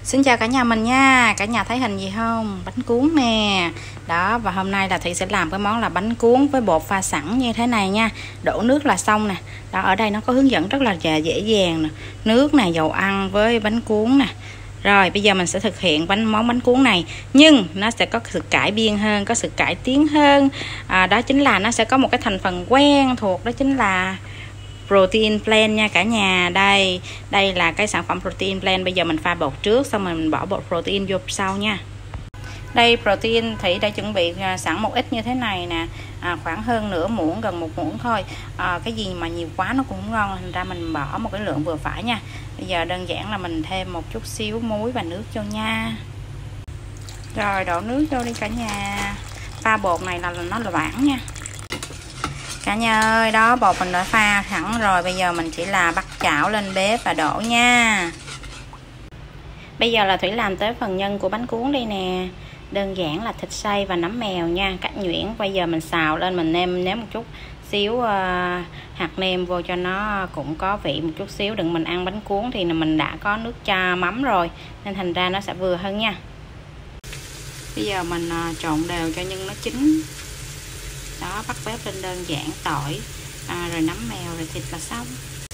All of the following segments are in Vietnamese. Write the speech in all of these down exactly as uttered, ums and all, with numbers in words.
Xin chào cả nhà mình nha. Cả nhà thấy hình gì không? Bánh cuốn nè. Đó, và hôm nay là Thị sẽ làm cái món là bánh cuốn với bột pha sẵn như thế này nha. Đổ nước là xong nè. Đó, ở đây nó có hướng dẫn rất là dễ dàng nè. Nước nè, dầu ăn với bánh cuốn nè. Rồi bây giờ mình sẽ thực hiện bánh món bánh cuốn này, nhưng nó sẽ có sự cải biên hơn, có sự cải tiến hơn. À, đó chính là nó sẽ có một cái thành phần quen thuộc, đó chính là protein blend nha cả nhà. Đây, đây là cái sản phẩm protein blend. Bây giờ mình pha bột trước, xong rồi mình bỏ bột protein vô sau nha. Đây protein Thị đã chuẩn bị sẵn một ít như thế này nè, à, khoảng hơn nửa muỗng, gần một muỗng thôi. À, cái gì mà nhiều quá nó cũng không ngon, thành ra mình bỏ một cái lượng vừa phải nha. Bây giờ đơn giản là mình thêm một chút xíu muối và nước vô nha. Rồi đổ nước vô đi cả nhà. Pha bột này là nó loãng nha cả nhà ơi. Đó, bột mình đã pha thẳng rồi. Bây giờ mình chỉ là bắt chảo lên bếp và đổ nha. Bây giờ là Thủy làm tới phần nhân của bánh cuốn đây nè. Đơn giản là thịt xay và nấm mèo nha, cắt nhuyễn. Bây giờ mình xào lên, mình nêm nếm một chút xíu uh, hạt nêm vô cho nó cũng có vị một chút xíu. Đừng mình ăn bánh cuốn thì mình đã có nước cho mắm rồi, nên thành ra nó sẽ vừa hơn nha. Bây giờ mình uh, trộn đều cho nhân nó chín. Đó, bắt bếp lên đơn giản, tỏi à, rồi nấm mèo, rồi thịt là xong.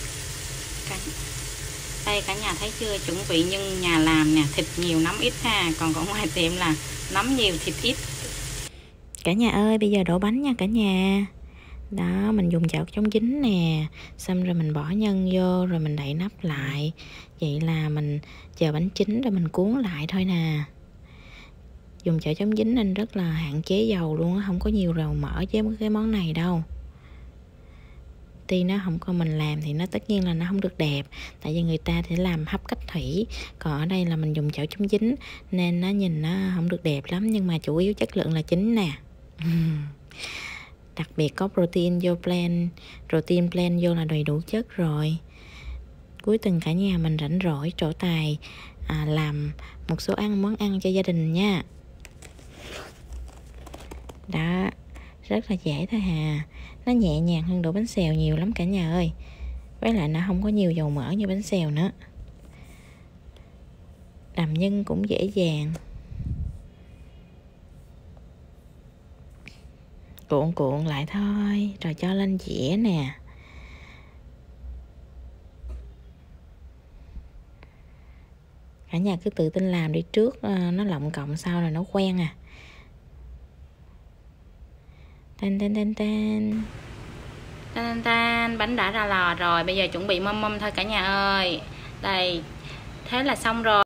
Đây cả nhà thấy chưa, chuẩn bị nhân nhà làm nè, thịt nhiều nấm ít ha, còn ở ngoài tiệm là nấm nhiều thịt ít. Cả nhà ơi, bây giờ đổ bánh nha cả nhà. Đó, mình dùng chảo chống dính nè, xong rồi mình bỏ nhân vô, rồi mình đậy nắp lại. Vậy là mình chờ bánh chín rồi mình cuốn lại thôi nè. Dùng chảo chống dính nên rất là hạn chế dầu luôn á, không có nhiều dầu mỡ với cái món này đâu. Tuy nó không có mình làm thì nó tất nhiên là nó không được đẹp, tại vì người ta thì làm hấp cách thủy, còn ở đây là mình dùng chảo chống dính nên nó nhìn nó không được đẹp lắm, nhưng mà chủ yếu chất lượng là chính nè. Đặc biệt có protein vô blend, protein blend vô là đầy đủ chất rồi. Cuối tuần cả nhà mình rảnh rỗi trổ tài à, làm một số ăn món ăn cho gia đình nha. Đó, rất là dễ thôi hà. Nó nhẹ nhàng hơn đổ bánh xèo nhiều lắm cả nhà ơi. Với lại nó không có nhiều dầu mỡ như bánh xèo nữa. Làm nhân cũng dễ dàng. Cuộn cuộn lại thôi, rồi cho lên dĩa nè. Cả nhà cứ tự tin làm đi, trước nó lọng cộng sau rồi nó quen à. Tan tan tan tan. Tan tan, bánh đã ra lò rồi. Bây giờ chuẩn bị mâm mâm thôi cả nhà ơi. Đây, thế là xong rồi.